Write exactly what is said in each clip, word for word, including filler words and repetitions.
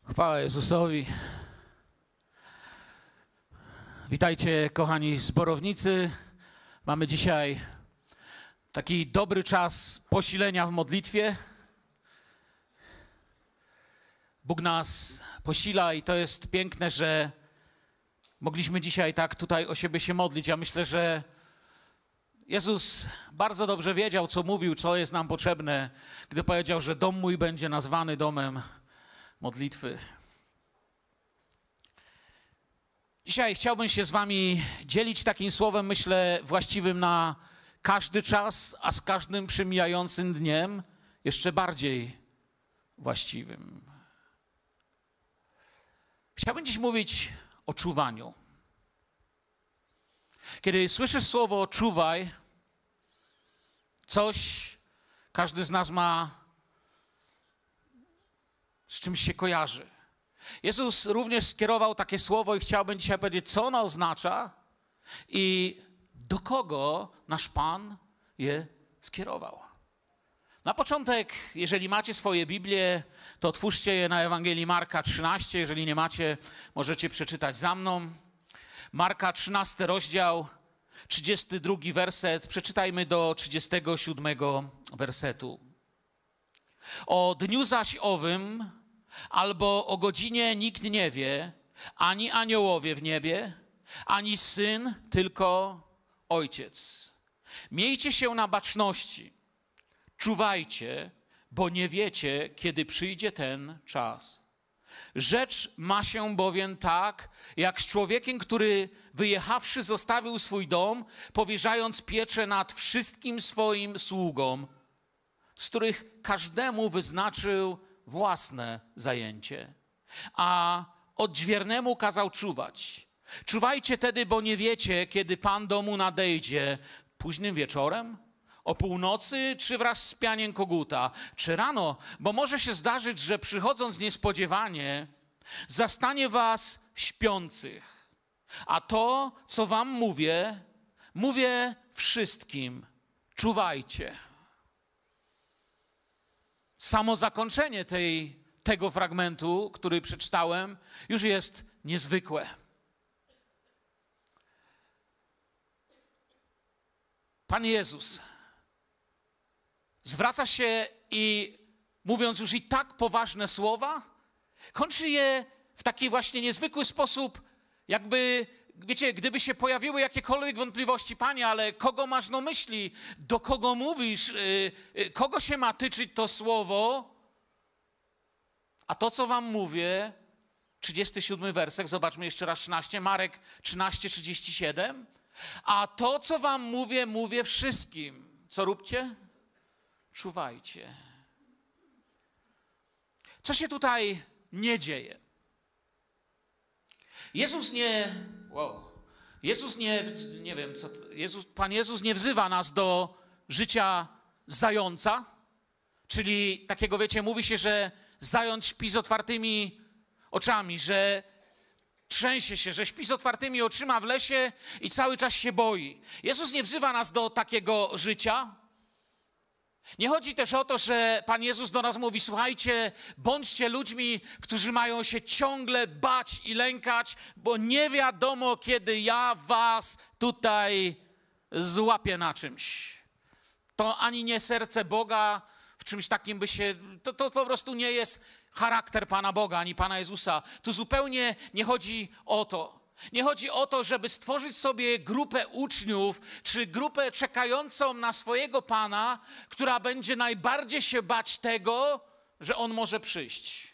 Chwała Jezusowi. Witajcie, kochani zborownicy. Mamy dzisiaj taki dobry czas posilenia w modlitwie. Bóg nas posila i to jest piękne, że mogliśmy dzisiaj tak tutaj o siebie się modlić. Ja myślę, że Jezus bardzo dobrze wiedział, co mówił, co jest nam potrzebne, gdy powiedział, że dom mój będzie nazwany domem modlitwy. Dzisiaj chciałbym się z wami dzielić takim słowem, myślę, właściwym na każdy czas, a z każdym przemijającym dniem jeszcze bardziej właściwym. Chciałbym dziś mówić o czuwaniu. Kiedy słyszysz słowo czuwaj, coś każdy z nas ma, z czymś się kojarzy. Jezus również skierował takie słowo i chciałbym dzisiaj powiedzieć, co ono oznacza i do kogo nasz Pan je skierował. Na początek, jeżeli macie swoje Biblię, to otwórzcie je na Ewangelii Marka trzynaście. Jeżeli nie macie, możecie przeczytać za mną. Marka trzynasty rozdział, trzydziesty drugi werset. Przeczytajmy do trzydziestego siódmego wersetu. O dniu zaś owym, albo o godzinie nikt nie wie, ani aniołowie w niebie, ani Syn, tylko Ojciec. Miejcie się na baczności, czuwajcie, bo nie wiecie, kiedy przyjdzie ten czas. Rzecz ma się bowiem tak, jak z człowiekiem, który wyjechawszy zostawił swój dom, powierzając pieczę nad wszystkim swoim sługom, z których każdemu wyznaczył własne zajęcie, a odźwiernemu kazał czuwać. Czuwajcie tedy, bo nie wiecie, kiedy Pan domu nadejdzie, późnym wieczorem, o północy, czy wraz z pianiem koguta, czy rano, bo może się zdarzyć, że przychodząc niespodziewanie, zastanie was śpiących. A to, co wam mówię, mówię wszystkim, czuwajcie. Samo zakończenie tej, tego fragmentu, który przeczytałem, już jest niezwykłe. Pan Jezus zwraca się i mówiąc już i tak poważne słowa, kończy je w taki właśnie niezwykły sposób, jakby, wiecie, gdyby się pojawiły jakiekolwiek wątpliwości, Panie, ale kogo masz na myśli, do kogo mówisz, yy, yy, kogo się ma tyczyć to słowo, a to, co wam mówię, trzydziesty siódmy werset, zobaczmy jeszcze raz trzynaście, Marek trzynaście, trzydzieści siedem, a to, co wam mówię, mówię wszystkim. Co róbcie? Czuwajcie. Co się tutaj nie dzieje? Jezus nie, wow, Jezus nie, nie wiem, co, Jezus, Pan Jezus nie wzywa nas do życia zająca, czyli takiego, wiecie, mówi się, że zając śpi z otwartymi oczami, że trzęsie się, że śpi z otwartymi oczyma w lesie i cały czas się boi. Jezus nie wzywa nas do takiego życia. Nie chodzi też o to, że Pan Jezus do nas mówi, słuchajcie, bądźcie ludźmi, którzy mają się ciągle bać i lękać, bo nie wiadomo, kiedy ja was tutaj złapię na czymś. To ani nie serce Boga w czymś takim by się, to, to po prostu nie jest charakter Pana Boga, ani Pana Jezusa. Tu zupełnie nie chodzi o to. Nie chodzi o to, żeby stworzyć sobie grupę uczniów, czy grupę czekającą na swojego Pana, która będzie najbardziej się bać tego, że On może przyjść.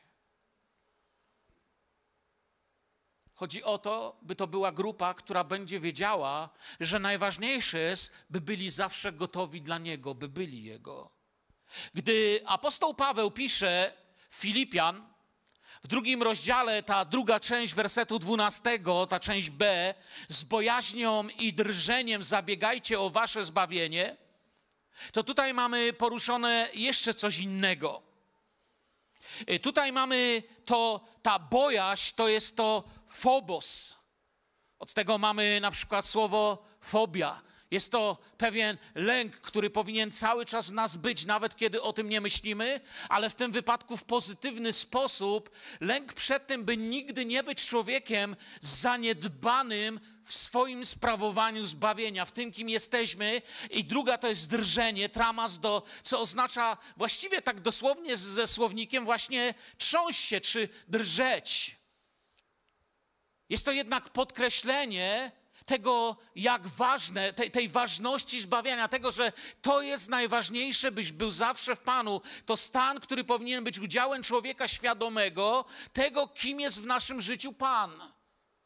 Chodzi o to, by to była grupa, która będzie wiedziała, że najważniejsze jest, by byli zawsze gotowi dla Niego, by byli Jego. Gdy apostoł Paweł pisze Filipian, w drugim rozdziale, ta druga część wersetu dwunastego, ta część B, z bojaźnią i drżeniem zabiegajcie o wasze zbawienie, to tutaj mamy poruszone jeszcze coś innego. Tutaj mamy to, ta bojaźń, to jest to phobos. Od tego mamy na przykład słowo fobia. Jest to pewien lęk, który powinien cały czas w nas być, nawet kiedy o tym nie myślimy, ale w tym wypadku w pozytywny sposób. Lęk przed tym, by nigdy nie być człowiekiem zaniedbanym w swoim sprawowaniu zbawienia, w tym, kim jesteśmy. I druga to jest drżenie, tramasdo, co oznacza właściwie tak dosłownie ze słownikiem właśnie trząść się czy drżeć. Jest to jednak podkreślenie tego, jak ważne, tej, tej ważności zbawienia, tego, że to jest najważniejsze, byś był zawsze w Panu. To stan, który powinien być udziałem człowieka świadomego, tego, kim jest w naszym życiu Pan.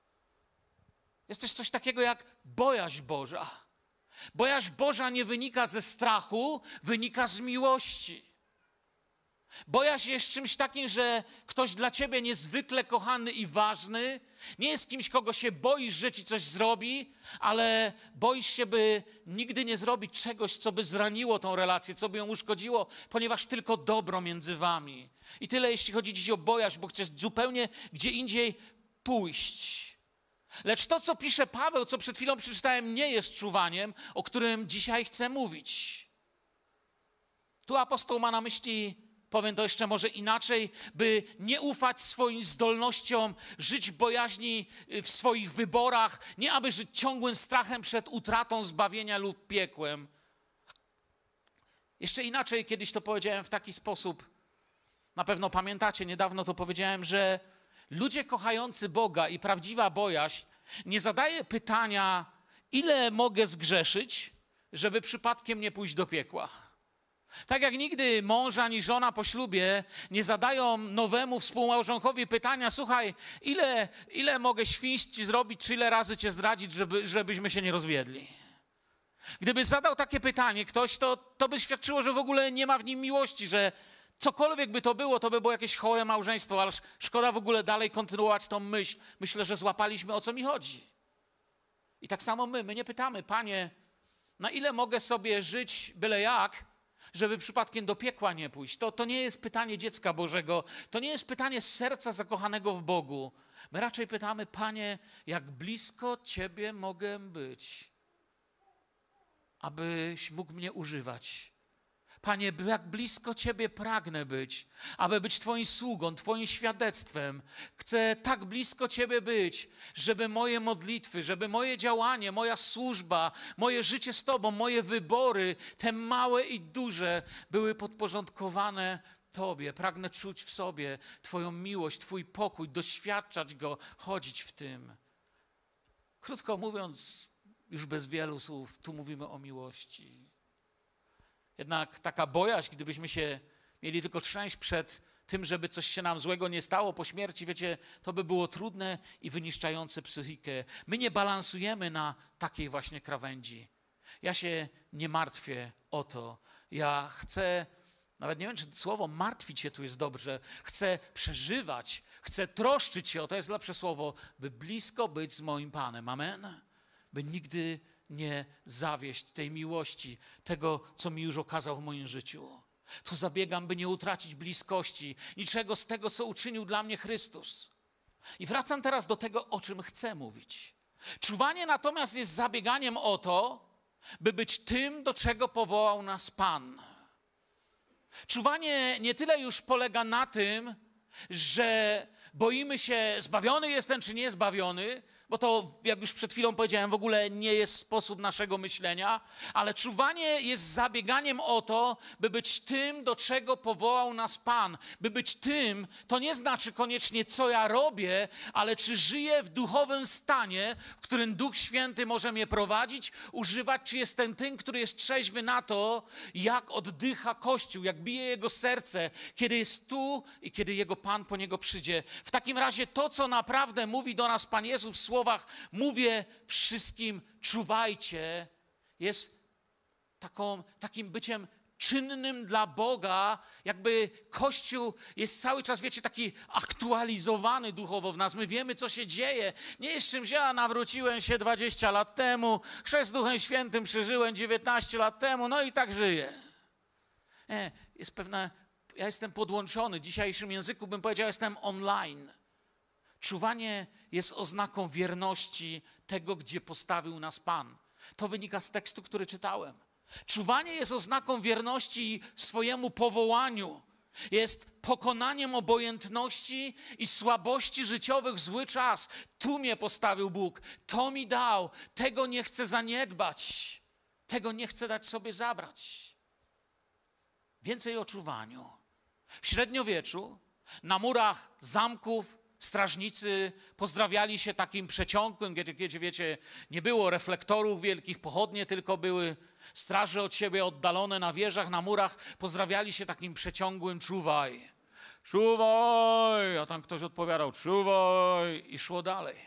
Jest też coś takiego jak bojaźń Boża. Bojaźń Boża nie wynika ze strachu, wynika z miłości. Bojaźń jest czymś takim, że ktoś dla ciebie niezwykle kochany i ważny nie jest kimś, kogo się boisz, że ci coś zrobi, ale boisz się, by nigdy nie zrobić czegoś, co by zraniło tą relację, co by ją uszkodziło, ponieważ tylko dobro między wami. I tyle, jeśli chodzi dziś o bojaźń, bo chcesz zupełnie gdzie indziej pójść. Lecz to, co pisze Paweł, co przed chwilą przeczytałem, nie jest czuwaniem, o którym dzisiaj chcę mówić. Tu apostoł ma na myśli, powiem to jeszcze może inaczej, by nie ufać swoim zdolnościom, żyć w bojaźni w swoich wyborach, nie aby żyć ciągłym strachem przed utratą zbawienia lub piekłem. Jeszcze inaczej kiedyś to powiedziałem w taki sposób, na pewno pamiętacie, niedawno to powiedziałem, że ludzie kochający Boga i prawdziwa bojaźń nie zadaje pytania, ile mogę zgrzeszyć, żeby przypadkiem nie pójść do piekła. Tak jak nigdy mąż ani żona po ślubie nie zadają nowemu współmałżonkowi pytania, słuchaj, ile, ile mogę świństw ci zrobić, czy ile razy cię zdradzić, żeby, żebyśmy się nie rozwiedli. Gdyby zadał takie pytanie ktoś, to, to by świadczyło, że w ogóle nie ma w nim miłości, że cokolwiek by to było, to by było jakieś chore małżeństwo, ale szkoda w ogóle dalej kontynuować tą myśl. Myślę, że złapaliśmy, o co mi chodzi. I tak samo my, my nie pytamy, Panie, na ile mogę sobie żyć byle jak, żeby przypadkiem do piekła nie pójść. To, to nie jest pytanie dziecka Bożego, to nie jest pytanie z serca zakochanego w Bogu. My raczej pytamy, Panie, jak blisko Ciebie mogę być, abyś mógł mnie używać. Panie, jak blisko Ciebie pragnę być, aby być Twoim sługą, Twoim świadectwem. Chcę tak blisko Ciebie być, żeby moje modlitwy, żeby moje działanie, moja służba, moje życie z Tobą, moje wybory, te małe i duże, były podporządkowane Tobie. Pragnę czuć w sobie Twoją miłość, Twój pokój, doświadczać go, chodzić w tym. Krótko mówiąc, już bez wielu słów, tu mówimy o miłości. Jednak taka bojaźń, gdybyśmy się mieli tylko trzęść przed tym, żeby coś się nam złego nie stało po śmierci, wiecie, to by było trudne i wyniszczające psychikę. My nie balansujemy na takiej właśnie krawędzi. Ja się nie martwię o to. Ja chcę, nawet nie wiem, czy słowo martwić się tu jest dobrze, chcę przeżywać, chcę troszczyć się o, to jest lepsze słowo, by blisko być z moim Panem. Amen? By nigdy nie zawieść tej miłości, tego, co mi już okazał w moim życiu. Tu zabiegam, by nie utracić bliskości, niczego z tego, co uczynił dla mnie Chrystus. I wracam teraz do tego, o czym chcę mówić. Czuwanie natomiast jest zabieganiem o to, by być tym, do czego powołał nas Pan. Czuwanie nie tyle już polega na tym, że boimy się, zbawiony jestem czy nie zbawiony, bo to, jak już przed chwilą powiedziałem, w ogóle nie jest sposób naszego myślenia, ale czuwanie jest zabieganiem o to, by być tym, do czego powołał nas Pan. By być tym, to nie znaczy koniecznie, co ja robię, ale czy żyję w duchowym stanie, w którym Duch Święty może mnie prowadzić, używać, czy jestem tym, który jest trzeźwy na to, jak oddycha Kościół, jak bije jego serce, kiedy jest tu i kiedy jego Pan po niego przyjdzie. W takim razie to, co naprawdę mówi do nas Pan Jezus w słowach, mówię wszystkim, czuwajcie, jest taką, takim byciem czynnym dla Boga, jakby Kościół jest cały czas, wiecie, taki aktualizowany duchowo w nas. My wiemy, co się dzieje. Nie jest czymś, ja nawróciłem się dwadzieścia lat temu, chrzest Duchem Świętym przeżyłem dziewiętnaście lat temu, no i tak żyję. Nie, jest pewne, ja jestem podłączony, w dzisiejszym języku bym powiedział, jestem online. Czuwanie jest oznaką wierności tego, gdzie postawił nas Pan. To wynika z tekstu, który czytałem. Czuwanie jest oznaką wierności swojemu powołaniu. Jest pokonaniem obojętności i słabości życiowych w zły czas. Tu mnie postawił Bóg, to mi dał, tego nie chcę zaniedbać, tego nie chcę dać sobie zabrać. Więcej o czuwaniu. W średniowieczu na murach zamków strażnicy pozdrawiali się takim przeciągłym, gdzie, gdzie wiecie, nie było reflektorów wielkich, pochodnie tylko były, straże od siebie oddalone na wieżach, na murach, pozdrawiali się takim przeciągłym czuwaj, czuwaj, a tam ktoś odpowiadał czuwaj i szło dalej.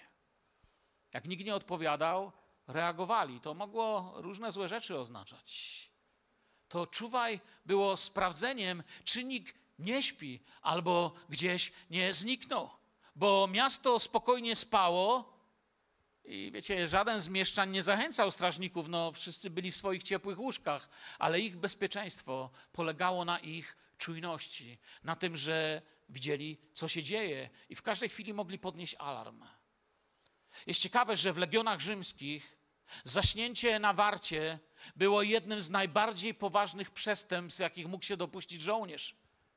Jak nikt nie odpowiadał, reagowali. To mogło różne złe rzeczy oznaczać. To czuwaj było sprawdzeniem, czy nikt nie śpi albo gdzieś nie zniknął. Bo miasto spokojnie spało i wiecie, żaden z mieszczan nie zachęcał strażników, no wszyscy byli w swoich ciepłych łóżkach, ale ich bezpieczeństwo polegało na ich czujności, na tym, że widzieli, co się dzieje i w każdej chwili mogli podnieść alarm. Jest ciekawe, że w legionach rzymskich zaśnięcie na warcie było jednym z najbardziej poważnych przestępstw, jakich mógł się dopuścić żołnierz.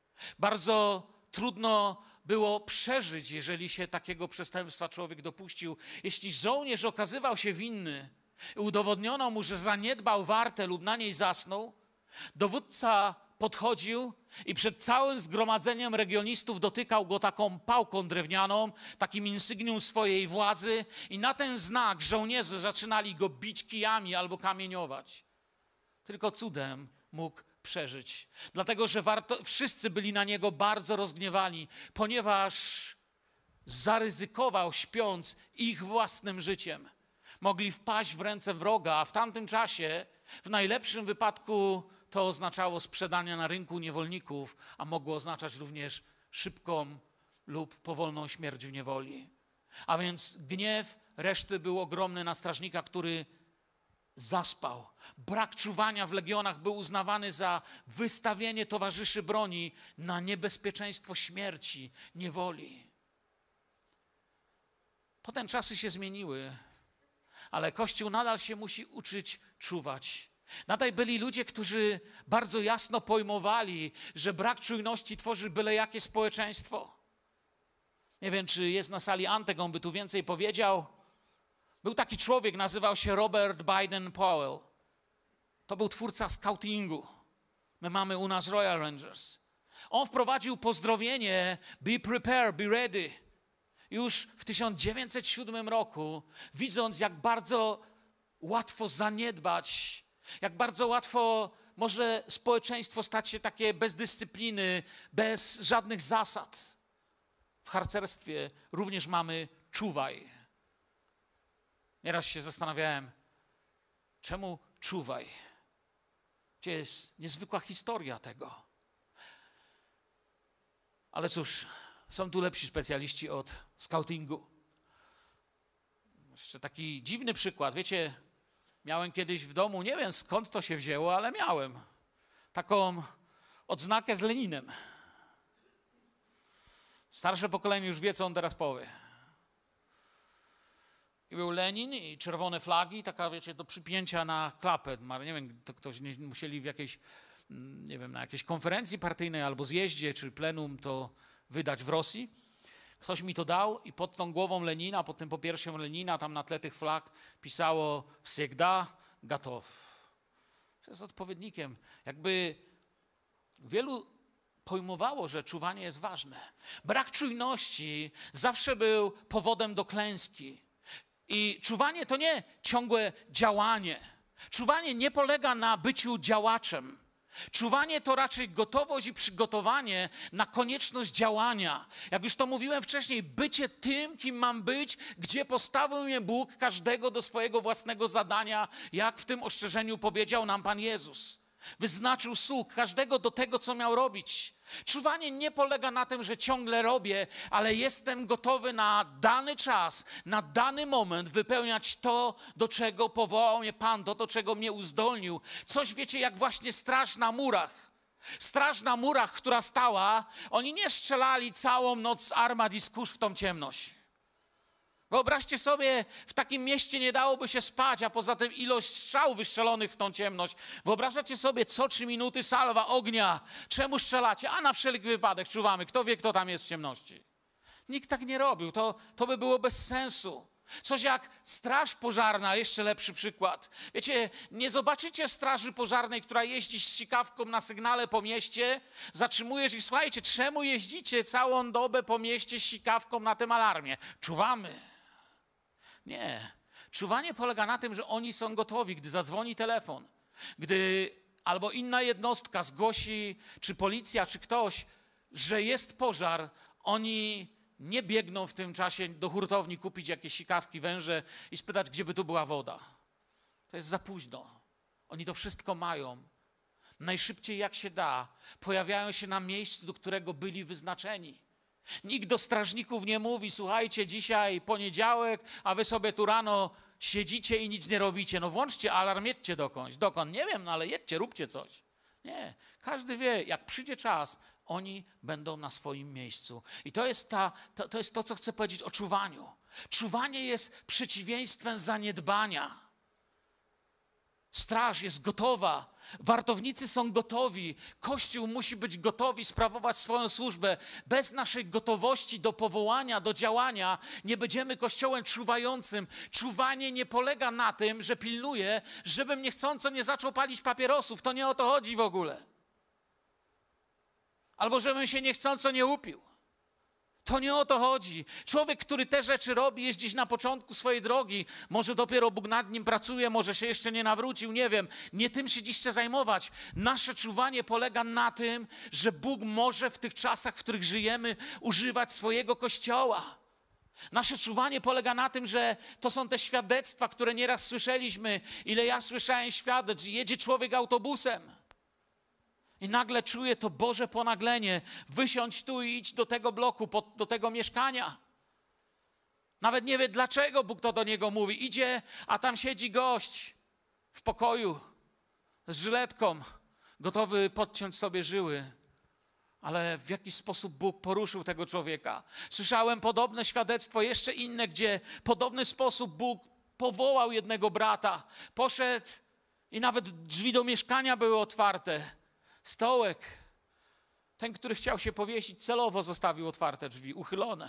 Bardzo trudno było przeżyć, jeżeli się takiego przestępstwa człowiek dopuścił. Jeśli żołnierz okazywał się winny i udowodniono mu, że zaniedbał wartę lub na niej zasnął, dowódca podchodził i przed całym zgromadzeniem legionistów dotykał go taką pałką drewnianą, takim insygnium swojej władzy i na ten znak żołnierze zaczynali go bić kijami albo kamieniować. Tylko cudem mógł przeżyć. Dlatego, że warto, wszyscy byli na niego bardzo rozgniewani, ponieważ zaryzykował, śpiąc, ich własnym życiem. Mogli wpaść w ręce wroga, a w tamtym czasie w najlepszym wypadku to oznaczało sprzedanie na rynku niewolników, a mogło oznaczać również szybką lub powolną śmierć w niewoli. A więc gniew reszty był ogromny na strażnika, który zaspał. Brak czuwania w legionach był uznawany za wystawienie towarzyszy broni na niebezpieczeństwo śmierci, niewoli. Potem czasy się zmieniły, ale Kościół nadal się musi uczyć czuwać. Nadal byli ludzie, którzy bardzo jasno pojmowali, że brak czujności tworzy byle jakie społeczeństwo. Nie wiem, czy jest na sali Antek, on by tu więcej powiedział. Był taki człowiek, nazywał się Robert Baden-Powell. To był twórca scoutingu. My mamy u nas Royal Rangers. On wprowadził pozdrowienie be prepared, be ready. Już w tysiąc dziewięćset siódmym roku, widząc jak bardzo łatwo zaniedbać, jak bardzo łatwo może społeczeństwo stać się takie bez dyscypliny, bez żadnych zasad. W harcerstwie również mamy czuwaj. Nieraz się zastanawiałem, czemu czuwaj? Gdzie jest niezwykła historia tego. Ale cóż, są tu lepsi specjaliści od scoutingu. Jeszcze taki dziwny przykład. Wiecie, miałem kiedyś w domu, nie wiem skąd to się wzięło, ale miałem taką odznakę z Leninem. Starsze pokolenie już wie, co on teraz powie. I był Lenin i czerwone flagi, taka, wiecie, do przypięcia na klapę. Nie wiem, to ktoś nie, musieli w jakiejś, nie wiem, na jakiejś konferencji partyjnej albo zjeździe czy plenum to wydać w Rosji. Ktoś mi to dał i pod tą głową Lenina, pod tym popiersiem Lenina, tam na tle tych flag pisało всегда готов. To jest odpowiednikiem. Jakby wielu pojmowało, że czuwanie jest ważne. Brak czujności zawsze był powodem do klęski. I czuwanie to nie ciągłe działanie. Czuwanie nie polega na byciu działaczem. Czuwanie to raczej gotowość i przygotowanie na konieczność działania. Jak już to mówiłem wcześniej, bycie tym, kim mam być, gdzie postawił mnie Bóg każdego do swojego własnego zadania, jak w tym ostrzeżeniu powiedział nam Pan Jezus. Wyznaczył sług każdego do tego, co miał robić. Czuwanie nie polega na tym, że ciągle robię, ale jestem gotowy na dany czas, na dany moment wypełniać to, do czego powołał mnie Pan, do, do czego mnie uzdolnił. Coś, wiecie, jak właśnie straż na murach. Straż na murach, która stała, oni nie strzelali całą noc z armat i z kurz w tą ciemność. Wyobraźcie sobie, w takim mieście nie dałoby się spać, a poza tym ilość strzał wystrzelonych w tą ciemność. Wyobrażacie sobie, co trzy minuty salwa ognia. Czemu strzelacie? A na wszelki wypadek czuwamy. Kto wie, kto tam jest w ciemności? Nikt tak nie robił. To, to by było bez sensu. Coś jak straż pożarna, jeszcze lepszy przykład. Wiecie, nie zobaczycie straży pożarnej, która jeździ z sikawką na sygnale po mieście, zatrzymujesz ich, słuchajcie, czemu jeździcie całą dobę po mieście z sikawką na tym alarmie? Czuwamy. Nie. Czuwanie polega na tym, że oni są gotowi, gdy zadzwoni telefon, gdy albo inna jednostka zgłosi, czy policja, czy ktoś, że jest pożar, oni nie biegną w tym czasie do hurtowni kupić jakieś sikawki, węże i spytać, gdzie by tu była woda. To jest za późno. Oni to wszystko mają. Najszybciej jak się da, pojawiają się na miejscu, do którego byli wyznaczeni. Nikt do strażników nie mówi, słuchajcie, dzisiaj poniedziałek, a wy sobie tu rano siedzicie i nic nie robicie. No włączcie alarm, jedźcie dokądś. Dokąd? Nie wiem, no ale jedźcie, róbcie coś. Nie. Każdy wie, jak przyjdzie czas, oni będą na swoim miejscu. I to jest, ta, to, to jest to, co chcę powiedzieć o czuwaniu. Czuwanie jest przeciwieństwem zaniedbania. Straż jest gotowa, wartownicy są gotowi, Kościół musi być gotowy sprawować swoją służbę. Bez naszej gotowości do powołania, do działania nie będziemy kościołem czuwającym. Czuwanie nie polega na tym, że pilnuję, żebym niechcąco nie zaczął palić papierosów. To nie o to chodzi w ogóle. Albo żebym się niechcąco nie upił. To nie o to chodzi. Człowiek, który te rzeczy robi, jest gdzieś na początku swojej drogi. Może dopiero Bóg nad nim pracuje, może się jeszcze nie nawrócił, nie wiem. Nie tym się dziś chcę zajmować. Nasze czuwanie polega na tym, że Bóg może w tych czasach, w których żyjemy, używać swojego Kościoła. Nasze czuwanie polega na tym, że to są te świadectwa, które nieraz słyszeliśmy. Ile ja słyszałem świadectw, jedzie człowiek autobusem. I nagle czuję to Boże ponaglenie. Wysiądź tu i idź do tego bloku, do tego mieszkania. Nawet nie wie, dlaczego Bóg to do niego mówi. Idzie, a tam siedzi gość w pokoju z żyletką, gotowy podciąć sobie żyły. Ale w jakiś sposób Bóg poruszył tego człowieka. Słyszałem podobne świadectwo, jeszcze inne, gdzie w podobny sposób Bóg powołał jednego brata. Poszedł i nawet drzwi do mieszkania były otwarte. Stołek, ten, który chciał się powiesić, celowo zostawił otwarte drzwi, uchylone.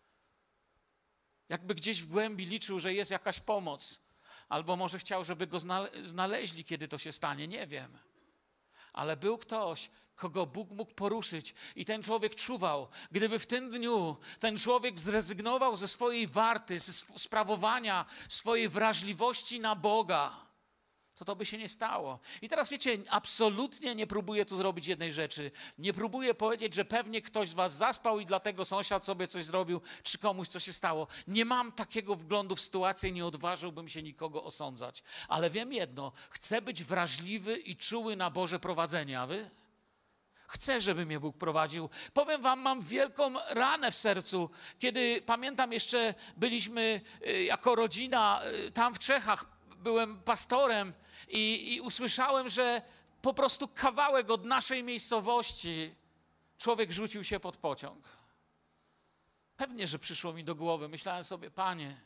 Jakby gdzieś w głębi liczył, że jest jakaś pomoc. Albo może chciał, żeby go znaleźli, kiedy to się stanie, nie wiem. Ale był ktoś, kogo Bóg mógł poruszyć i ten człowiek czuwał. Gdyby w tym dniu ten człowiek zrezygnował ze swojej warty, ze sprawowania swojej wrażliwości na Boga, to to by się nie stało. I teraz wiecie, absolutnie nie próbuję tu zrobić jednej rzeczy. Nie próbuję powiedzieć, że pewnie ktoś z was zaspał i dlatego sąsiad sobie coś zrobił, czy komuś coś się stało. Nie mam takiego wglądu w sytuację, nie odważyłbym się nikogo osądzać. Ale wiem jedno, chcę być wrażliwy i czuły na Boże prowadzenie, a wy? Chcę, żeby mnie Bóg prowadził. Powiem wam, mam wielką ranę w sercu, kiedy pamiętam jeszcze byliśmy jako rodzina tam w Czechach, byłem pastorem i, i usłyszałem, że po prostu kawałek od naszej miejscowości człowiek rzucił się pod pociąg. Pewnie, że przyszło mi do głowy. Myślałem sobie, Panie,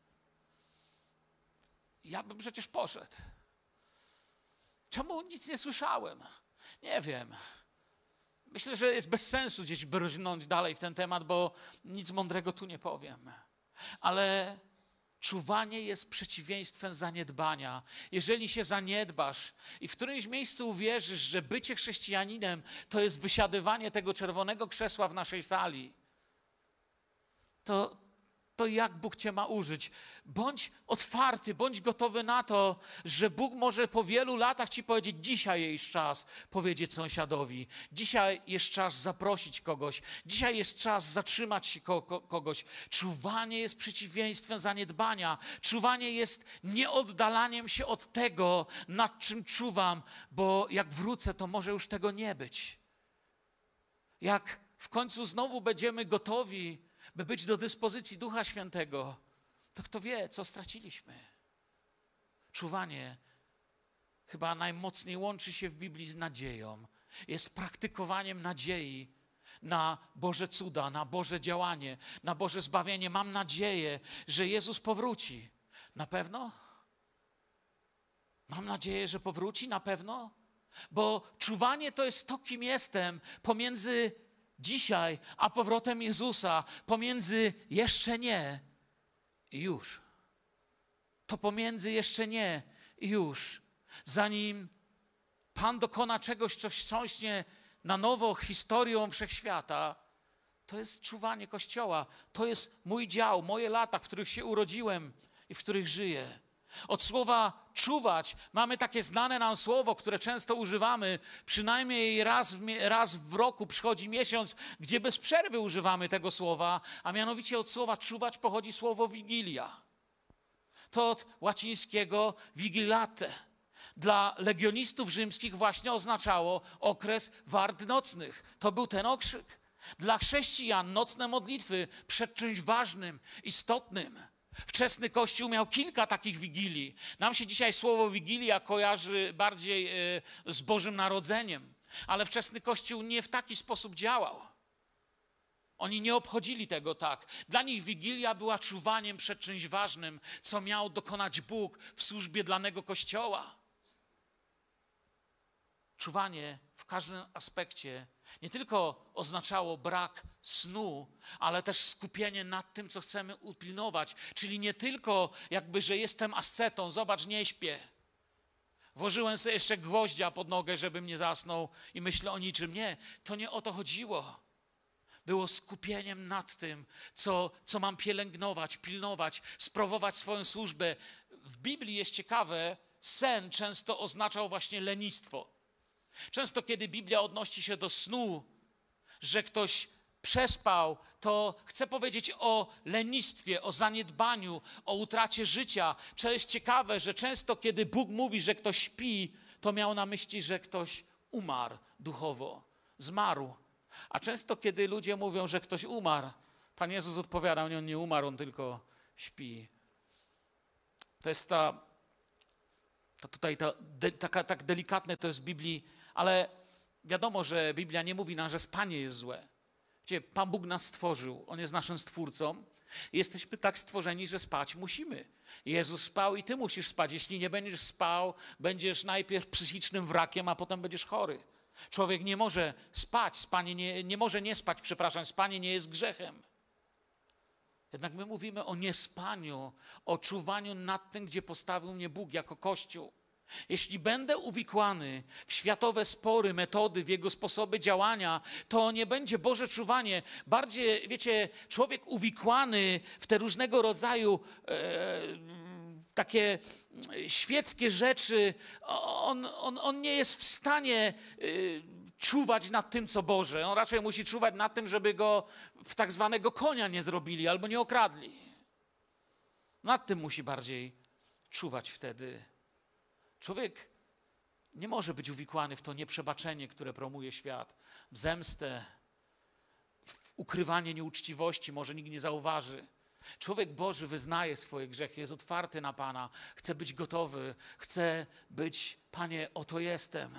ja bym przecież poszedł. Czemu nic nie słyszałem? Nie wiem. Myślę, że jest bez sensu gdzieś brnąć dalej w ten temat, bo nic mądrego tu nie powiem. Ale czuwanie jest przeciwieństwem zaniedbania. Jeżeli się zaniedbasz i w którymś miejscu uwierzysz, że bycie chrześcijaninem to jest wysiadywanie tego czerwonego krzesła w naszej sali, to, to jak Bóg cię ma użyć? Bądź otwarty, bądź gotowy na to, że Bóg może po wielu latach ci powiedzieć, dzisiaj jest czas powiedzieć sąsiadowi, dzisiaj jest czas zaprosić kogoś, dzisiaj jest czas zatrzymać się ko ko kogoś. Czuwanie jest przeciwieństwem zaniedbania. Czuwanie jest nieoddalaniem się od tego, nad czym czuwam, bo jak wrócę, to może już tego nie być. Jak w końcu znowu będziemy gotowi, by być do dyspozycji Ducha Świętego, to kto wie, co straciliśmy. Czuwanie chyba najmocniej łączy się w Biblii z nadzieją. Jest praktykowaniem nadziei. na Boże cuda, na Boże działanie, na Boże zbawienie. Mam nadzieję, że Jezus powróci. Na pewno? Mam nadzieję, że powróci, na pewno? Bo czuwanie to jest to, kim jestem pomiędzy dzisiaj a powrotem Jezusa, pomiędzy jeszcze nie i już. To pomiędzy jeszcze nie i już. Zanim Pan dokona czegoś, co wstrząśnie na nowo historią wszechświata, to jest czuwanie Kościoła. To jest mój dział, moje lata, w których się urodziłem i w których żyję. Od słowa czuwać mamy takie znane nam słowo, które często używamy. Przynajmniej raz w, raz w roku przychodzi miesiąc, gdzie bez przerwy używamy tego słowa, a mianowicie od słowa czuwać pochodzi słowo wigilia. To od łacińskiego vigilate. Dla legionistów rzymskich właśnie oznaczało okres wart nocnych. To był ten okrzyk. Dla chrześcijan nocne modlitwy przed czymś ważnym, istotnym. Wczesny Kościół miał kilka takich wigilii. Nam się dzisiaj słowo wigilia kojarzy bardziej z Bożym Narodzeniem, ale wczesny Kościół nie w taki sposób działał. Oni nie obchodzili tego tak. Dla nich wigilia była czuwaniem przed czymś ważnym, co miał dokonać Bóg w służbie danego Kościoła. Czuwanie w każdym aspekcie nie tylko oznaczało brak snu, ale też skupienie nad tym, co chcemy upilnować. Czyli nie tylko jakby, że jestem ascetą, zobacz, nie śpię. Włożyłem sobie jeszcze gwoździa pod nogę, żebym nie zasnął i myślę o niczym. Nie, to nie o to chodziło. Było skupieniem nad tym, co, co mam pielęgnować, pilnować, sprawować swoją służbę. W Biblii jest ciekawe, sen często oznaczał właśnie lenistwo. Często, kiedy Biblia odnosi się do snu, że ktoś przespał, to chce powiedzieć o lenistwie, o zaniedbaniu, o utracie życia. Co jest ciekawe, że często, kiedy Bóg mówi, że ktoś śpi, to miał na myśli, że ktoś umarł duchowo, zmarł. A często, kiedy ludzie mówią, że ktoś umarł, Pan Jezus odpowiada, nie, on nie umarł, on tylko śpi. To jest ta, to tutaj ta, de, taka, tak delikatne to jest w Biblii, ale wiadomo, że Biblia nie mówi nam, że spanie jest złe. Wiecie, Pan Bóg nas stworzył, On jest naszym Stwórcą i jesteśmy tak stworzeni, że spać musimy. Jezus spał i ty musisz spać. Jeśli nie będziesz spał, będziesz najpierw psychicznym wrakiem, a potem będziesz chory. Człowiek nie może spać, spanie nie, nie może nie spać, przepraszam, spanie nie jest grzechem. Jednak my mówimy o niespaniu, o czuwaniu nad tym, gdzie postawił mnie Bóg jako Kościół. Jeśli będę uwikłany w światowe spory, metody, w jego sposoby działania, to nie będzie Boże czuwanie. Bardziej, wiecie, człowiek uwikłany w te różnego rodzaju e, takie świeckie rzeczy, on, on, on nie jest w stanie e, czuwać nad tym, co Boże. On raczej musi czuwać nad tym, żeby go w tak zwanego konia nie zrobili albo nie okradli. Nad tym musi bardziej czuwać wtedy. Człowiek nie może być uwikłany w to nieprzebaczenie, które promuje świat, w zemstę, w ukrywanie nieuczciwości, może nikt nie zauważy. Człowiek Boży wyznaje swoje grzechy, jest otwarty na Pana, chce być gotowy, chce być, Panie, oto jestem.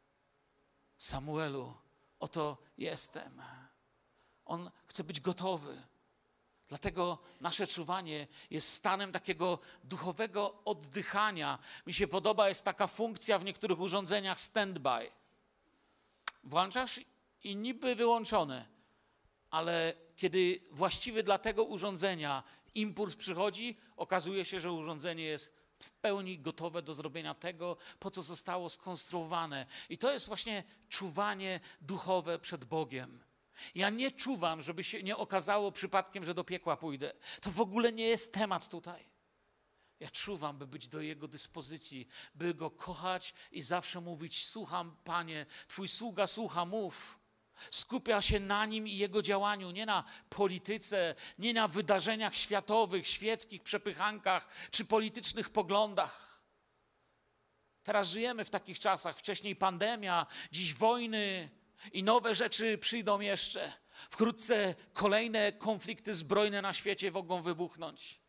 Samuelu, oto jestem. On chce być gotowy. Dlatego nasze czuwanie jest stanem takiego duchowego oddychania. Mi się podoba, jest taka funkcja w niektórych urządzeniach stand-by. Włączasz i niby wyłączone, ale kiedy właściwy dla tego urządzenia impuls przychodzi, okazuje się, że urządzenie jest w pełni gotowe do zrobienia tego, po co zostało skonstruowane. I to jest właśnie czuwanie duchowe przed Bogiem. Ja nie czuwam, żeby się nie okazało przypadkiem, że do piekła pójdę. To w ogóle nie jest temat tutaj. Ja czuwam, by być do Jego dyspozycji, by Go kochać i zawsze mówić: słucham, Panie, Twój sługa słucha, mów. Skupia się na Nim i Jego działaniu, nie na polityce, nie na wydarzeniach światowych, świeckich przepychankach czy politycznych poglądach. Teraz żyjemy w takich czasach, wcześniej pandemia, dziś wojny i nowe rzeczy przyjdą jeszcze. Wkrótce kolejne konflikty zbrojne na świecie mogą wybuchnąć.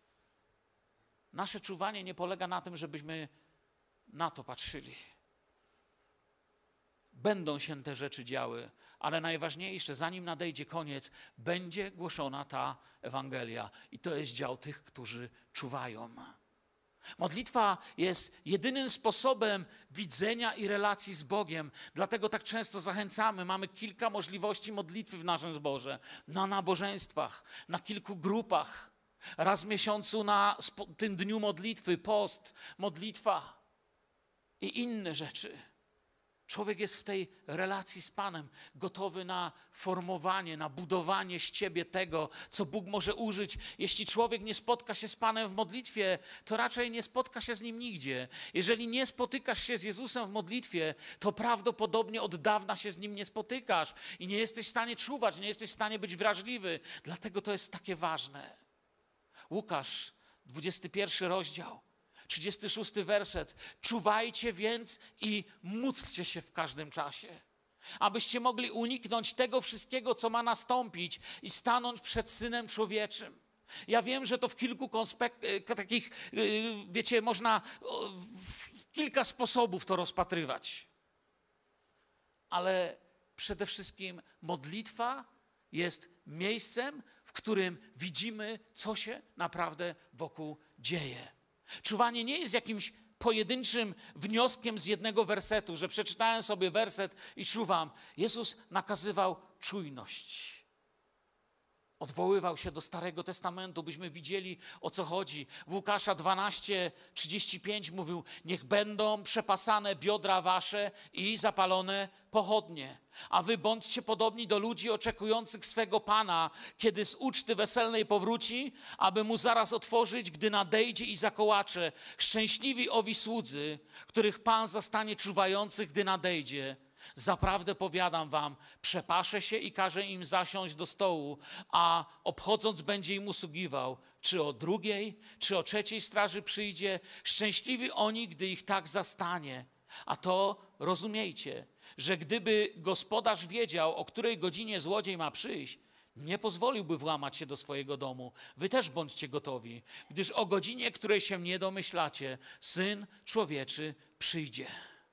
Nasze czuwanie nie polega na tym, żebyśmy na to patrzyli. będą się te rzeczy działy, ale najważniejsze, zanim nadejdzie koniec, będzie głoszona ta Ewangelia. I to jest dział tych, którzy czuwają. Modlitwa jest jedynym sposobem widzenia i relacji z Bogiem. Dlatego tak często zachęcamy. Mamy kilka możliwości modlitwy w naszym zborze. Na nabożeństwach, na kilku grupach. Raz w miesiącu na tym dniu modlitwy, post, modlitwa i inne rzeczy. Człowiek jest w tej relacji z Panem, gotowy na formowanie, na budowanie z ciebie tego, co Bóg może użyć. Jeśli człowiek nie spotka się z Panem w modlitwie, to raczej nie spotka się z Nim nigdzie. Jeżeli nie spotykasz się z Jezusem w modlitwie, to prawdopodobnie od dawna się z Nim nie spotykasz i nie jesteś w stanie czuwać, nie jesteś w stanie być wrażliwy. Dlatego to jest takie ważne. Łukasz, dwudziesty pierwszy rozdział. trzydziesty szósty werset. Czuwajcie więc i módlcie się w każdym czasie, abyście mogli uniknąć tego wszystkiego, co ma nastąpić i stanąć przed Synem Człowieczym. Ja wiem, że to w kilku konspek- takich, wiecie, można w kilka sposobów to rozpatrywać. Ale przede wszystkim modlitwa jest miejscem, w którym widzimy, co się naprawdę wokół dzieje. Czuwanie nie jest jakimś pojedynczym wnioskiem z jednego wersetu, że przeczytałem sobie werset i czuwam. Jezus nakazywał czujność. Odwoływał się do Starego Testamentu, byśmy widzieli, o co chodzi. W Łukasza dwanaście trzydzieści pięć mówił, niech będą przepasane biodra wasze i zapalone pochodnie. A wy bądźcie podobni do ludzi oczekujących swego Pana, kiedy z uczty weselnej powróci, aby mu zaraz otworzyć, gdy nadejdzie i zakołacze. Szczęśliwi owi słudzy, których Pan zastanie czuwających, gdy nadejdzie. Zaprawdę powiadam wam, przepaszę się i każę im zasiąść do stołu, a obchodząc będzie im usługiwał. Czy o drugiej, czy o trzeciej straży przyjdzie, szczęśliwi oni, gdy ich tak zastanie. A to rozumiejcie, że gdyby gospodarz wiedział, o której godzinie złodziej ma przyjść, nie pozwoliłby włamać się do swojego domu. Wy też bądźcie gotowi, gdyż o godzinie, której się nie domyślacie, Syn Człowieczy przyjdzie.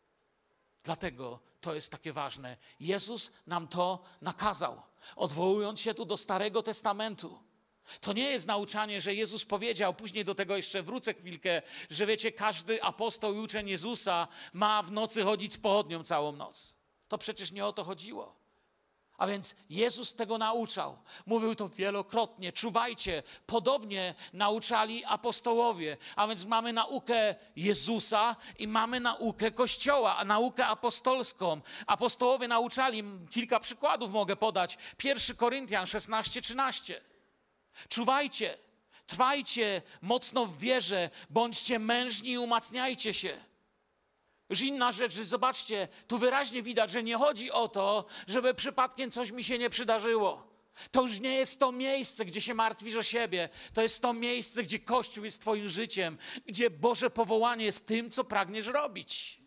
Dlatego to jest takie ważne. Jezus nam to nakazał, odwołując się tu do Starego Testamentu. To nie jest nauczanie, że Jezus powiedział, później do tego jeszcze wrócę chwilkę, że wiecie, każdy apostoł i uczeń Jezusa ma w nocy chodzić z pochodnią całą noc. To przecież nie o to chodziło. A więc Jezus tego nauczał. Mówił to wielokrotnie. Czuwajcie. Podobnie nauczali apostołowie. A więc mamy naukę Jezusa i mamy naukę Kościoła, a naukę apostolską. Apostołowie nauczali, kilka przykładów mogę podać. Pierwszy Koryntian szesnaście trzynaście. Czuwajcie, trwajcie mocno w wierze, bądźcie mężni i umacniajcie się. Już inna rzecz, zobaczcie, tu wyraźnie widać, że nie chodzi o to, żeby przypadkiem coś mi się nie przydarzyło. To już nie jest to miejsce, gdzie się martwisz o siebie. To jest to miejsce, gdzie Kościół jest twoim życiem, gdzie Boże powołanie jest tym, co pragniesz robić.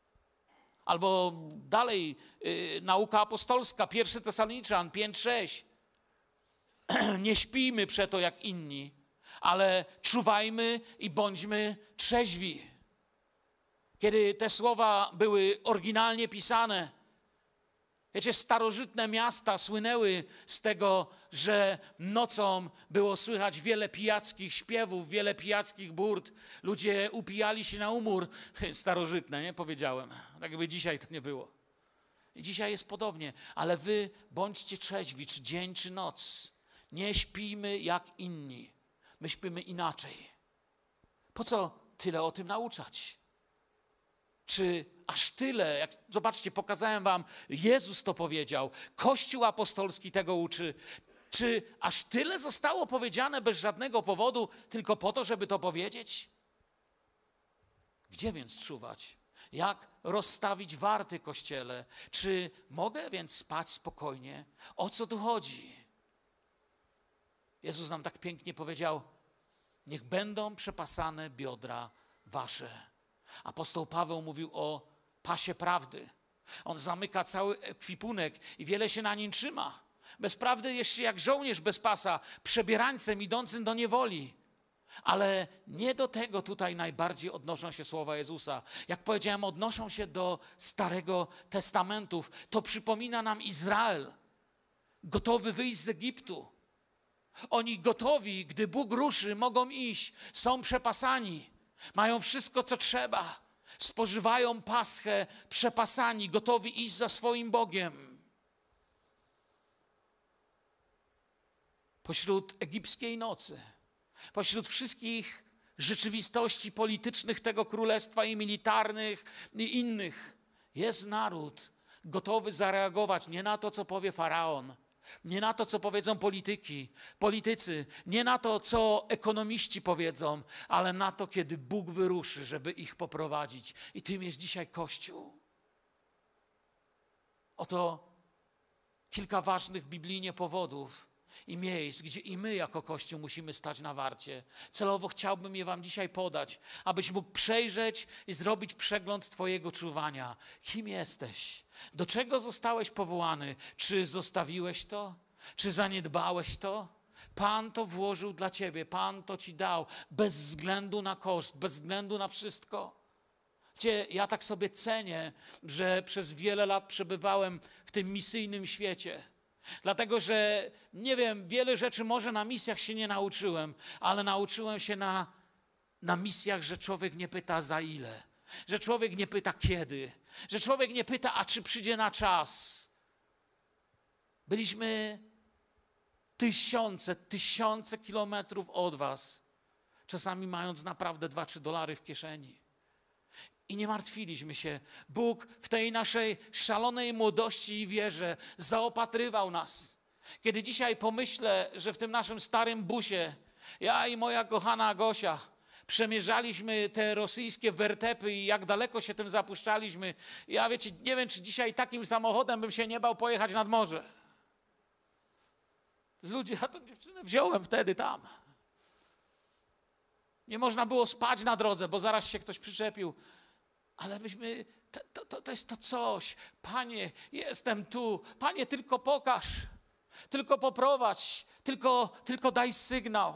Albo dalej, yy, nauka apostolska, pierwszy Tesaloniczan pięć sześć. Nie śpijmy przeto jak inni, ale czuwajmy i bądźmy trzeźwi. Kiedy te słowa były oryginalnie pisane, wiecie, starożytne miasta słynęły z tego, że nocą było słychać wiele pijackich śpiewów, wiele pijackich burt. Ludzie upijali się na umór. Starożytne, nie? Powiedziałem. Tak jakby dzisiaj to nie było. I dzisiaj jest podobnie. Ale wy bądźcie trzeźwi, czy dzień, czy noc. Nie śpijmy jak inni. My śpimy inaczej. Po co tyle o tym nauczać? Czy aż tyle, jak zobaczcie, pokazałem wam, Jezus to powiedział, Kościół apostolski tego uczy. Czy aż tyle zostało powiedziane bez żadnego powodu, tylko po to, żeby to powiedzieć? Gdzie więc czuwać? Jak rozstawić warty, Kościele? Czy mogę więc spać spokojnie? O co tu chodzi? Jezus nam tak pięknie powiedział, niech będą przepasane biodra wasze. Apostoł Paweł mówił o pasie prawdy. On zamyka cały ekwipunek i wiele się na nim trzyma. Bez prawdy jest się jak żołnierz bez pasa, przebierańcem idącym do niewoli. Ale nie do tego tutaj najbardziej odnoszą się słowa Jezusa. Jak powiedziałem, odnoszą się do Starego Testamentu. To przypomina nam Izrael, gotowy wyjść z Egiptu. Oni gotowi, gdy Bóg ruszy, mogą iść, są przepasani, mają wszystko, co trzeba. Spożywają paschę, przepasani, gotowi iść za swoim Bogiem. Pośród egipskiej nocy, pośród wszystkich rzeczywistości politycznych tego królestwa i militarnych i innych, jest naród gotowy zareagować nie na to, co powie faraon, nie na to, co powiedzą polityki, politycy, nie na to, co ekonomiści powiedzą, ale na to, kiedy Bóg wyruszy, żeby ich poprowadzić. I tym jest dzisiaj Kościół. Oto kilka ważnych biblijnie powodów i miejsc, gdzie i my jako Kościół musimy stać na warcie. Celowo chciałbym je wam dzisiaj podać, abyś mógł przejrzeć i zrobić przegląd twojego czuwania. Kim jesteś? Do czego zostałeś powołany? Czy zostawiłeś to? Czy zaniedbałeś to? Pan to włożył dla ciebie, Pan to ci dał, bez względu na koszt, bez względu na wszystko. Wiecie, ja tak sobie cenię, że przez wiele lat przebywałem w tym misyjnym świecie. Dlatego, że nie wiem, wiele rzeczy może na misjach się nie nauczyłem, ale nauczyłem się na, na misjach, że człowiek nie pyta za ile, że człowiek nie pyta kiedy, że człowiek nie pyta, a czy przyjdzie na czas. Byliśmy tysiące, tysiące kilometrów od was, czasami mając naprawdę dwa, trzy dolary w kieszeni. I nie martwiliśmy się. Bóg w tej naszej szalonej młodości i wierze zaopatrywał nas. Kiedy dzisiaj pomyślę, że w tym naszym starym busie ja i moja kochana Gosia przemierzaliśmy te rosyjskie wertepy i jak daleko się tym zapuszczaliśmy, ja wiecie, nie wiem, czy dzisiaj takim samochodem bym się nie bał pojechać nad morze. Ludzie, ja tą dziewczynę wziąłem wtedy tam. Nie można było spać na drodze, bo zaraz się ktoś przyczepił. Ale myśmy, to, to, to jest to coś. Panie, jestem tu. Panie, tylko pokaż. Tylko poprowadź. Tylko, tylko daj sygnał.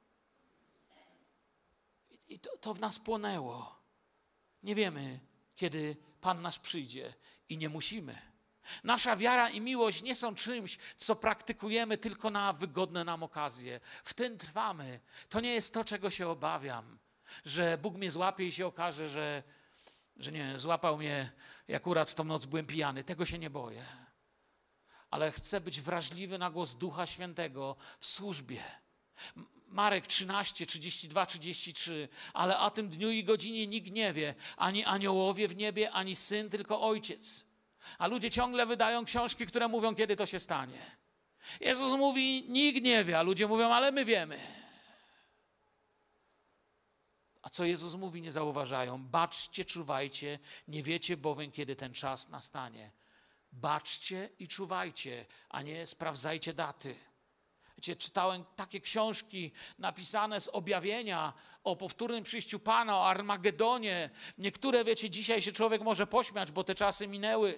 I to, to w nas płonęło. Nie wiemy, kiedy Pan nasz przyjdzie i nie musimy. Nasza wiara i miłość nie są czymś, co praktykujemy tylko na wygodne nam okazje. W tym trwamy. To nie jest to, czego się obawiam. Że Bóg mnie złapie i się okaże, że, że nie, złapał mnie i akurat w tą noc byłem pijany. Tego się nie boję. Ale chcę być wrażliwy na głos Ducha Świętego w służbie. Marek trzynaście, trzydzieści dwa, trzydzieści trzy. Ale o tym dniu i godzinie nikt nie wie. Ani aniołowie w niebie, ani Syn, tylko Ojciec. A ludzie ciągle wydają książki, które mówią, kiedy to się stanie. Jezus mówi, nikt nie wie, a ludzie mówią, ale my wiemy. A co Jezus mówi, nie zauważają. Baczcie, czuwajcie, nie wiecie bowiem, kiedy ten czas nastanie. Baczcie i czuwajcie, a nie sprawdzajcie daty. Wiecie, czytałem takie książki napisane z objawienia o powtórnym przyjściu Pana, o Armagedonie. Niektóre, wiecie, dzisiaj się człowiek może pośmiać, bo te czasy minęły.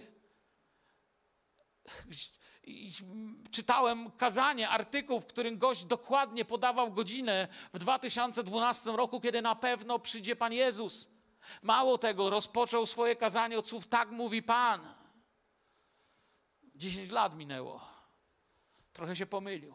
I czytałem kazanie, artykuł, w którym gość dokładnie podawał godzinę w dwa tysiące dwunastym roku, kiedy na pewno przyjdzie Pan Jezus. Mało tego, rozpoczął swoje kazanie od słów, tak mówi Pan. Dziesięć lat minęło. Trochę się pomylił.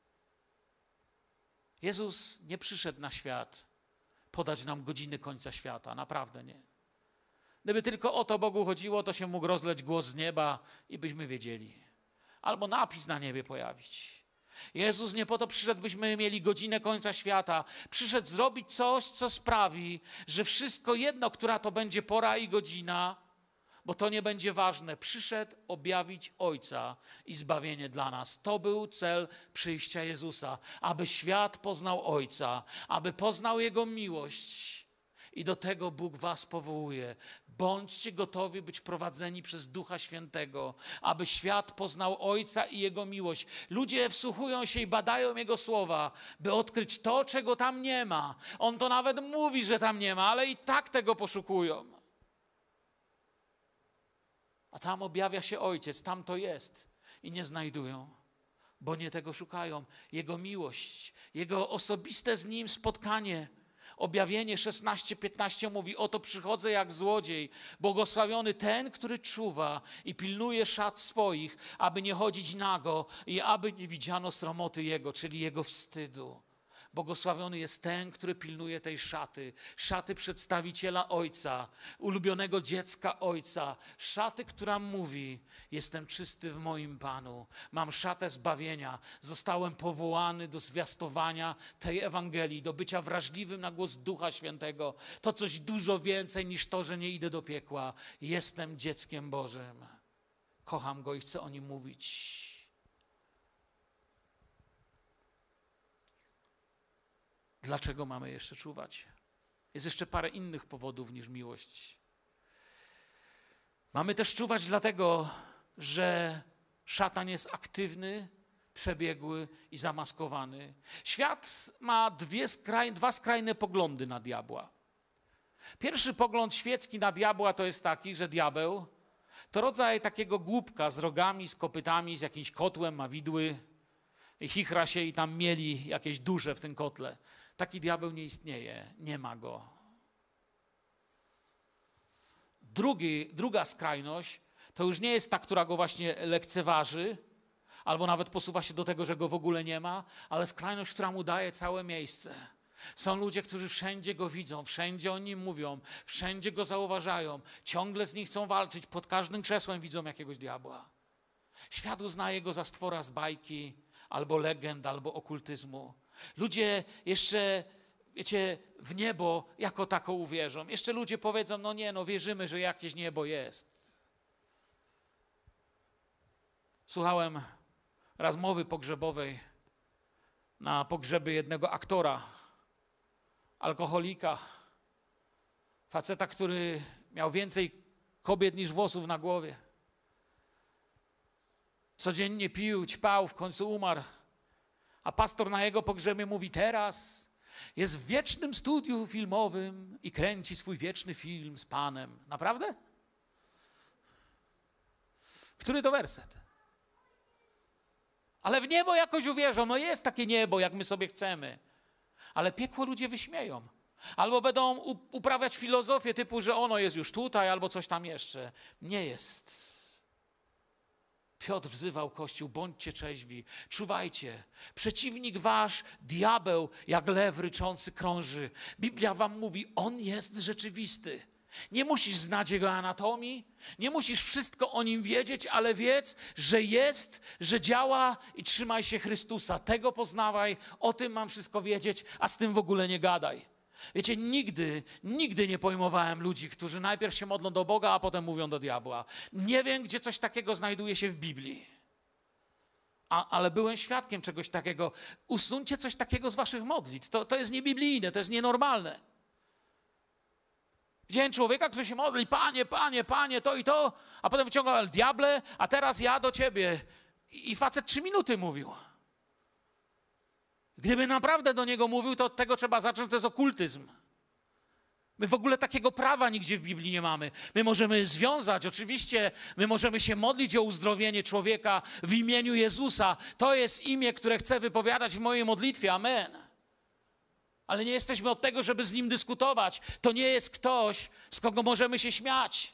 Jezus nie przyszedł na świat podać nam godziny końca świata. Naprawdę nie. Gdyby tylko o to Bogu chodziło, to się mógł rozleć głos z nieba i byśmy wiedzieli. Albo napis na niebie pojawić. Jezus nie po to przyszedł, byśmy mieli godzinę końca świata. Przyszedł zrobić coś, co sprawi, że wszystko jedno, która to będzie pora i godzina, bo to nie będzie ważne. Przyszedł objawić Ojca i zbawienie dla nas. To był cel przyjścia Jezusa. Aby świat poznał Ojca, aby poznał Jego miłość. I do tego Bóg was powołuje. Bądźcie gotowi być prowadzeni przez Ducha Świętego, aby świat poznał Ojca i Jego miłość. Ludzie wsłuchują się i badają Jego słowa, by odkryć to, czego tam nie ma. On to nawet mówi, że tam nie ma, ale i tak tego poszukują. A tam objawia się Ojciec, tam to jest i nie znajdują, bo nie tego szukają. Jego miłość, Jego osobiste z Nim spotkanie. Objawienie szesnaście piętnaście mówi: oto przychodzę jak złodziej, błogosławiony ten, który czuwa i pilnuje szat swoich, aby nie chodzić nago i aby nie widziano sromoty Jego, czyli Jego wstydu. Błogosławiony jest ten, który pilnuje tej szaty, szaty przedstawiciela Ojca, ulubionego dziecka Ojca, szaty, która mówi: jestem czysty w moim Panu, mam szatę zbawienia, zostałem powołany do zwiastowania tej Ewangelii, do bycia wrażliwym na głos Ducha Świętego. To coś dużo więcej niż to, że nie idę do piekła. Jestem dzieckiem Bożym. Kocham Go i chcę o Nim mówić. Dlaczego mamy jeszcze czuwać? Jest jeszcze parę innych powodów niż miłość. Mamy też czuwać dlatego, że szatan jest aktywny, przebiegły i zamaskowany. Świat ma dwie skraj, dwa skrajne poglądy na diabła. Pierwszy pogląd świecki na diabła to jest taki, że diabeł to rodzaj takiego głupka z rogami, z kopytami, z jakimś kotłem, ma widły i chichra się i tam mieli jakieś dusze w tym kotle. Taki diabeł nie istnieje, nie ma go. Drugi, druga skrajność to już nie jest ta, która go właśnie lekceważy, albo nawet posuwa się do tego, że go w ogóle nie ma, ale skrajność, która mu daje całe miejsce. Są ludzie, którzy wszędzie go widzą, wszędzie o nim mówią, wszędzie go zauważają, ciągle z nim chcą walczyć, pod każdym krzesłem widzą jakiegoś diabła. Świat uznaje go za stwora z bajki, albo legend, albo okultyzmu. Ludzie jeszcze, wiecie, w niebo jako tako uwierzą. Jeszcze ludzie powiedzą: no nie, no wierzymy, że jakieś niebo jest. Słuchałem rozmowy pogrzebowej na pogrzebie jednego aktora, alkoholika, faceta, który miał więcej kobiet niż włosów na głowie. Codziennie pił, ćpał, w końcu umarł. A pastor na jego pogrzebie mówi: teraz jest w wiecznym studiu filmowym i kręci swój wieczny film z Panem. Naprawdę? Który to werset? Ale w niebo jakoś uwierzą. No jest takie niebo, jak my sobie chcemy. Ale piekło ludzie wyśmieją. Albo będą uprawiać filozofię typu, że ono jest już tutaj, albo coś tam jeszcze. Nie jest. Piotr wzywał Kościół: bądźcie trzeźwi, czuwajcie. Przeciwnik wasz, diabeł, jak lew ryczący krąży. Biblia wam mówi: on jest rzeczywisty. Nie musisz znać jego anatomii, nie musisz wszystko o nim wiedzieć, ale wiedz, że jest, że działa i trzymaj się Chrystusa. Tego poznawaj, o tym mam wszystko wiedzieć, a z tym w ogóle nie gadaj. Wiecie, nigdy, nigdy nie pojmowałem ludzi, którzy najpierw się modlą do Boga, a potem mówią do diabła. Nie wiem, gdzie coś takiego znajduje się w Biblii. A, ale byłem świadkiem czegoś takiego. Usuńcie coś takiego z waszych modlitw. To, to jest niebiblijne, to jest nienormalne. Widziałem człowieka, który się modli: Panie, Panie, Panie, to i to, a potem wyciągał: diable, a teraz ja do Ciebie. I, i facet trzy minuty mówił. Gdyby naprawdę do niego mówił, to od tego trzeba zacząć, to jest okultyzm. My w ogóle takiego prawa nigdzie w Biblii nie mamy. My możemy związać, oczywiście, my możemy się modlić o uzdrowienie człowieka w imieniu Jezusa. To jest imię, które chcę wypowiadać w mojej modlitwie. Amen. Ale nie jesteśmy od tego, żeby z nim dyskutować. To nie jest ktoś, z kogo możemy się śmiać.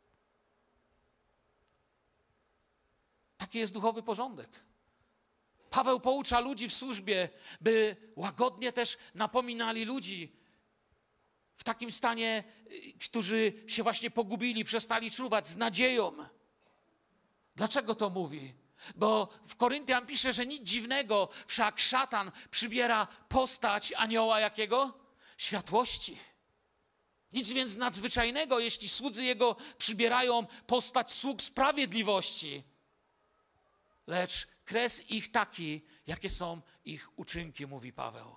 Taki jest duchowy porządek. Paweł poucza ludzi w służbie, by łagodnie też napominali ludzi w takim stanie, którzy się właśnie pogubili, przestali czuwać, z nadzieją. Dlaczego to mówi? Bo w Koryntian pisze, że nic dziwnego, wszak szatan przybiera postać anioła jakiego? Światłości. Nic więc nadzwyczajnego, jeśli słudzy jego przybierają postać sług sprawiedliwości. Lecz kres ich taki, jakie są ich uczynki, mówi Paweł.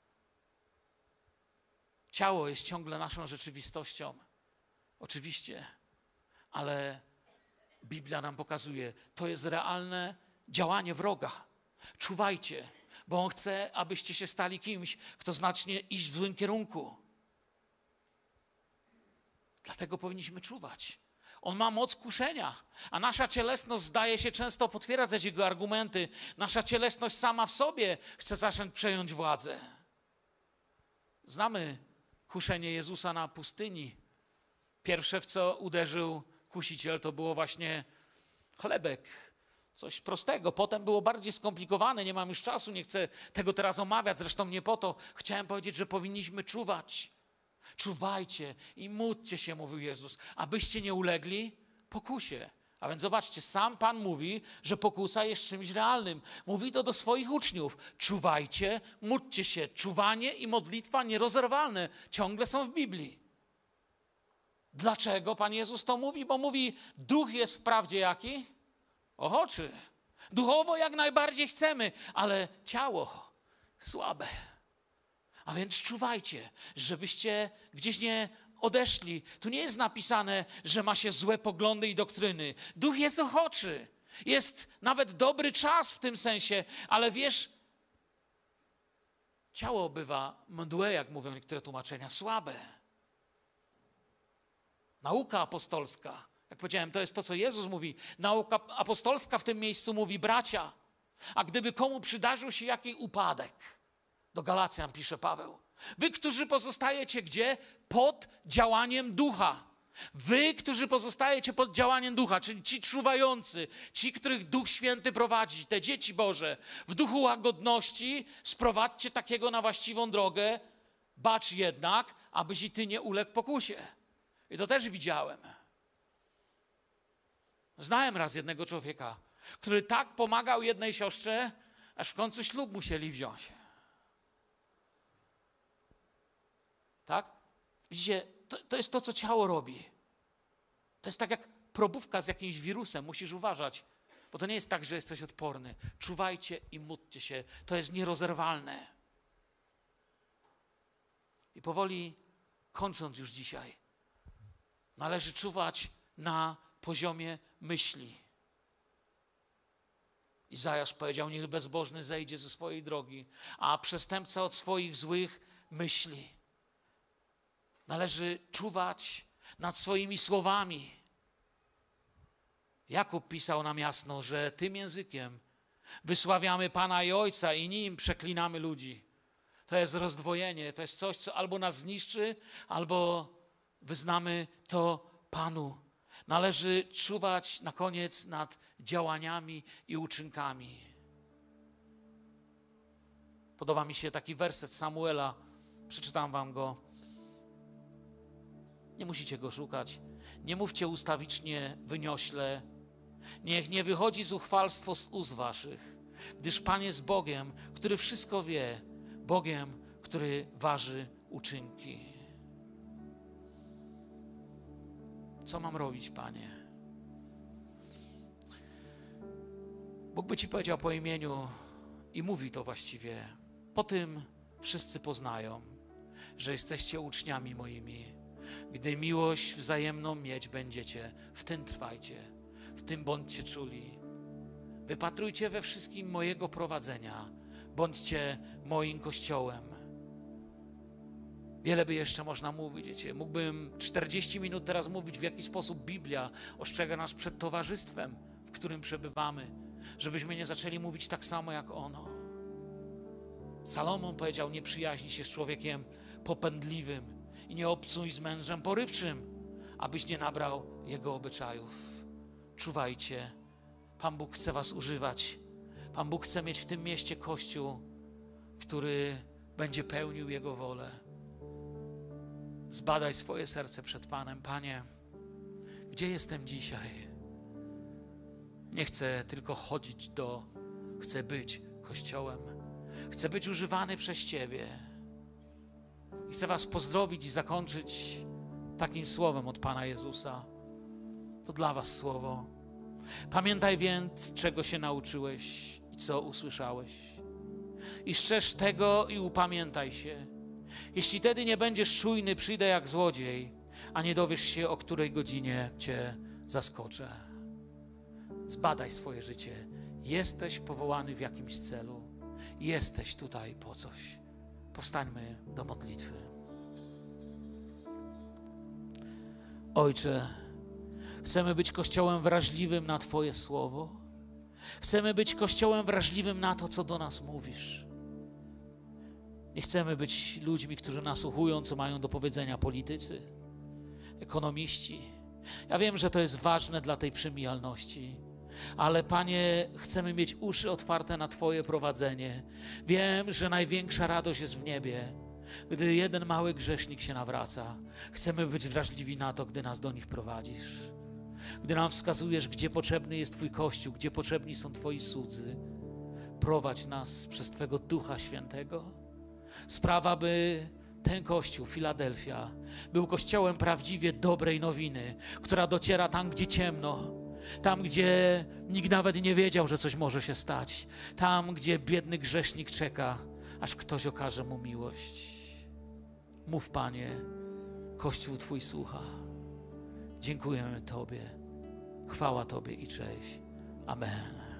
Ciało jest ciągle naszą rzeczywistością. Oczywiście, ale Biblia nam pokazuje, to jest realne działanie wroga. Czuwajcie, bo on chce, abyście się stali kimś, kto zacznie iść w złym kierunku. Dlatego powinniśmy czuwać. On ma moc kuszenia, a nasza cielesność zdaje się często potwierdzać jego argumenty. Nasza cielesność sama w sobie chce zacząć przejąć władzę. Znamy kuszenie Jezusa na pustyni. Pierwsze, w co uderzył kusiciel, to było właśnie chlebek. Coś prostego. Potem było bardziej skomplikowane. Nie mam już czasu, nie chcę tego teraz omawiać. Zresztą nie po to. Chciałem powiedzieć, że powinniśmy czuwać. Czuwajcie i módlcie się, mówił Jezus, abyście nie ulegli pokusie. A więc zobaczcie, sam Pan mówi, że pokusa jest czymś realnym. Mówi to do swoich uczniów. Czuwajcie, módlcie się. Czuwanie i modlitwa nierozerwalne ciągle są w Biblii. Dlaczego Pan Jezus to mówi? Bo mówi, duch jest wprawdzie jaki? Ochoczy. Duchowo jak najbardziej chcemy, ale ciało słabe. A więc czuwajcie, żebyście gdzieś nie odeszli. Tu nie jest napisane, że ma się złe poglądy i doktryny. Duch jest ochoczy. Jest nawet dobry czas w tym sensie, ale wiesz, ciało bywa mdłe, jak mówią niektóre tłumaczenia, słabe. Nauka apostolska, jak powiedziałem, to jest to, co Jezus mówi. Nauka apostolska w tym miejscu mówi bracia, a gdyby komu przydarzył się jakiś upadek, do Galacjan pisze Paweł, wy, którzy pozostajecie gdzie? Pod działaniem ducha. Wy, którzy pozostajecie pod działaniem ducha, czyli ci czuwający, ci, których Duch Święty prowadzi, te dzieci Boże, w duchu łagodności sprowadźcie takiego na właściwą drogę, bacz jednak, abyś i ty nie uległ pokusie. I to też widziałem. Znałem raz jednego człowieka, który tak pomagał jednej siostrze, aż w końcu ślub musieli wziąć. Tak? Widzicie, to, to jest to, co ciało robi. To jest tak jak probówka z jakimś wirusem. Musisz uważać, bo to nie jest tak, że jesteś odporny. Czuwajcie i módlcie się. To jest nierozerwalne. I powoli, kończąc już dzisiaj, należy czuwać na poziomie myśli. Izajasz powiedział, niech bezbożny zejdzie ze swojej drogi, a przestępca od swoich złych myśli. Należy czuwać nad swoimi słowami. Jakub pisał nam jasno, że tym językiem wysławiamy Pana i Ojca i nim przeklinamy ludzi. To jest rozdwojenie, to jest coś, co albo nas zniszczy, albo wyznamy to Panu. Należy czuwać na koniec nad działaniami i uczynkami. Podoba mi się taki werset Samuela, przeczytam wam go. Nie musicie go szukać. Nie mówcie ustawicznie, wyniośle. Niech nie wychodzi zuchwalstwo z ust waszych, gdyż Pan jest Bogiem, który wszystko wie, Bogiem, który waży uczynki. Co mam robić, Panie? Bóg by ci powiedział po imieniu i mówi to właściwie. Po tym wszyscy poznają, że jesteście uczniami moimi. Gdy miłość wzajemną mieć będziecie, w tym trwajcie, w tym bądźcie czuli. Wypatrujcie we wszystkim mojego prowadzenia, bądźcie moim Kościołem. Wiele by jeszcze można mówić, wiecie. Mógłbym czterdzieści minut teraz mówić, w jaki sposób Biblia ostrzega nas przed towarzystwem, w którym przebywamy, żebyśmy nie zaczęli mówić tak samo jak ono. Salomon powiedział, nie przyjaźnij się z człowiekiem popędliwym i nie obcuj z mężem porywczym, abyś nie nabrał jego obyczajów. Czuwajcie, Pan Bóg chce was używać. Pan Bóg chce mieć w tym mieście Kościół, który będzie pełnił Jego wolę. Zbadaj swoje serce przed Panem. Panie, gdzie jestem dzisiaj? Nie chcę tylko chodzić do, chcę być Kościołem. Chcę być używany przez Ciebie. I chcę was pozdrowić i zakończyć takim słowem od Pana Jezusa. To dla was słowo. Pamiętaj więc, czego się nauczyłeś i co usłyszałeś. I strzeż tego i upamiętaj się. Jeśli wtedy nie będziesz czujny, przyjdę jak złodziej, a nie dowiesz się, o której godzinie cię zaskoczę. Zbadaj swoje życie. Jesteś powołany w jakimś celu. Jesteś tutaj po coś. Powstańmy do modlitwy. Ojcze, Chcemy być Kościołem wrażliwym na Twoje słowo. Chcemy być Kościołem wrażliwym na to, co do nas mówisz. Nie chcemy być ludźmi, którzy nasłuchują, co mają do powiedzenia politycy, ekonomiści. Ja wiem, że to jest ważne dla tej przemijalności, ale Panie, chcemy mieć uszy otwarte na Twoje prowadzenie. Wiem, że największa radość jest w niebie, gdy jeden mały grzesznik się nawraca. Chcemy być wrażliwi na to, gdy nas do nich prowadzisz. Gdy nam wskazujesz, gdzie potrzebny jest Twój Kościół, gdzie potrzebni są Twoi słudzy. Prowadź nas przez Twego Ducha Świętego. Sprawa, by ten Kościół, Filadelfia, był Kościołem prawdziwie dobrej nowiny, która dociera tam, gdzie ciemno, tam, gdzie nikt nawet nie wiedział, że coś może się stać, tam, gdzie biedny grzesznik czeka, aż ktoś okaże mu miłość. Mów, Panie, Kościół Twój słucha. Dziękujemy Tobie. Chwała Tobie i cześć. Amen.